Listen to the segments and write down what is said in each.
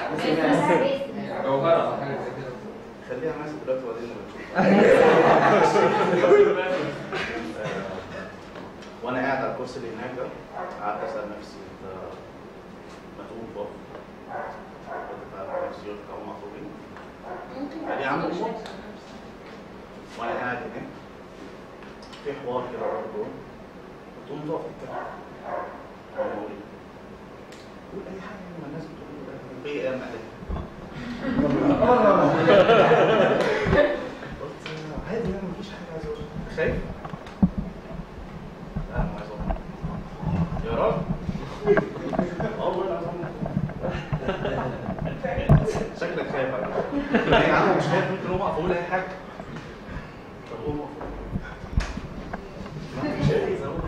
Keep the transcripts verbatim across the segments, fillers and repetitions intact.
جوهرة حاجة زي كده. خليها ماسك دلوقتي وبعدين وانا قاعد على الكرسي اللي هناك ده قعدت اسال نفسي انت متعوب بقى قلت على نفسي قلت هم مطلوبين قال لي عم وانا قاعد هناك في حوار كده برضه قلت له تقف كده قول اي حاجه ما الناس بتقول ايه قام عليك قلت عادي انا مفيش حاجه عايز اقولها خايف؟ لا انا عايز اقولها يا رب اه والله العظيم شكلك خايف على فكره يا عم مش خايف ممكن اقوم اقول اي حاجه طب قوم مش عايز اقول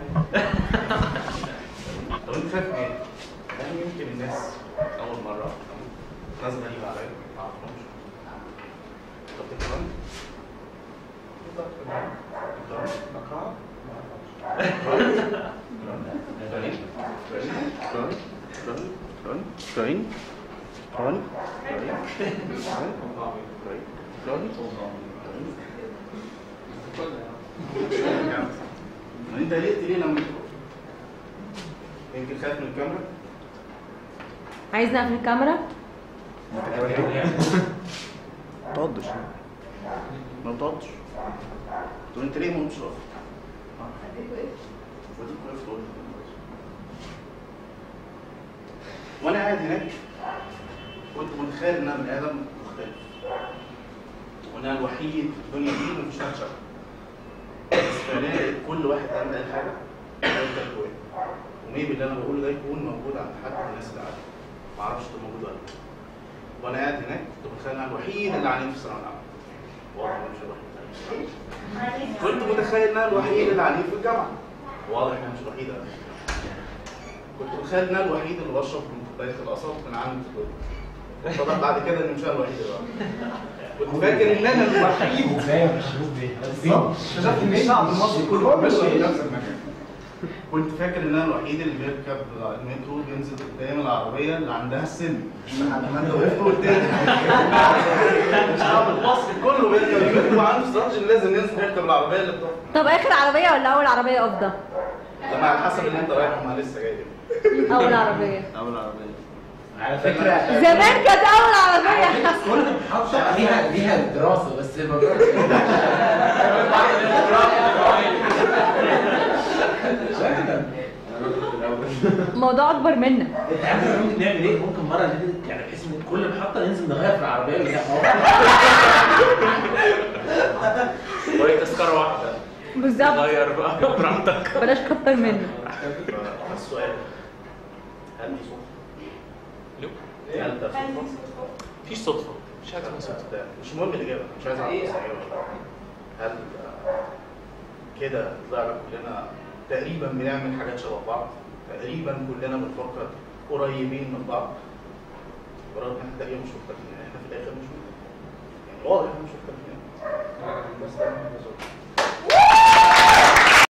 طب انت خايف ايه؟ يعني يمكن الناس اول مره ناس غريبه عليا ما اعرفهمش طب تكرهني؟ بكرهك؟ كراين كراين انت قلقت ليه لما يمكن خايف من الكاميرا؟ عايز نقفل الكاميرا؟ ما تقعدش ما تقعدش تقول انت ليه ما قمتش واقف؟ اديك وقفت وديك وقفت قلت وانا قاعد هناك كنت متخيل ان انا بني ادم مختلف وان انا الوحيد في الدنيا دي اللي مش هتشغل بس فلاقي كل واحد عمل اي حاجه ده جوايا وميبي اللي انا بقوله ده يكون موجود عند حد من الناس اللي قاعده ما اعرفش ده موجود ولا لا وانا قاعد هناك كنت متخيل ان انا الوحيد اللي عنيف في الثانويه العامه واضح ان مش الوحيد كنت متخيل ان انا الوحيد اللي عنيف في الجامعه واضح ان انا مش الوحيد أنا. كنت متخيل ان انا الوحيد اللي بشرب من كوبايه القصب من عندي في الدنيا اتضح بعد كده ان مش انا الوحيد اللي كنت فاكر ان انا الوحيد كفايه مشروب بيه اكتشفت ان الشعب المصري كله ماشي في نفس المكان كنت فاكر ان انا الوحيد اللي بيركب المترو بينزل قدام العربيه اللي عندها السن لحد ما انت وقفت قلت لي الشعب المصري كله بيركب المترو وعنده استراتيجي لازم ينزل يركب العربيه اللي بتقف طب اخر عربيه ولا اول عربيه افضل؟ لما على حسب اللي انت رايح ما لسه جاي اول عربيه اول عربيه على فكره زمان كانت اول عربيه كل محافظه ليها ليها دراسه بس الموضوع الموضوع اكبر منا انت عارف ممكن نعمل ايه؟ ممكن مره ننزل يعني بحيث ان كل محطه ننزل نغير في العربيه اللي هي وهي تذكره واحده بالظبط غير بقى براحتك بلاش كتر منه السؤال هل دي صدفه؟ هل ده صدفه؟ مفيش صدفه مش حاجه اسمها صدفه مش مهم الاجابه مش عايز اعرف صحيح ولا لا هل كده طلعنا كلنا تقريبا بنعمل حاجات شبه بعض تقريبا كلنا بنفكر قريبين من بعض برغم ان احنا تقريبا مش مختلفين احنا في الاخر مش مختلفين يعني واضح ان احنا مش مختلفين بس ده